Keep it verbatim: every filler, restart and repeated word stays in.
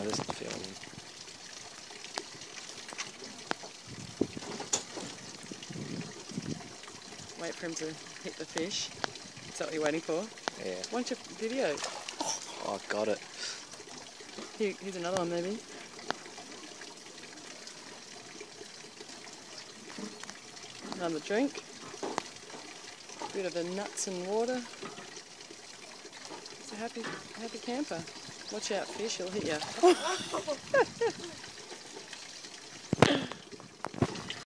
there's a few of them. Wait for him to hit the fish. Is that what you're waiting for? Yeah. Why don't you video? Oh, I got it. Here, here's another one maybe. Another drink. Bit of the nuts and water. It's a happy, happy camper. Watch out, fish, he'll hit you.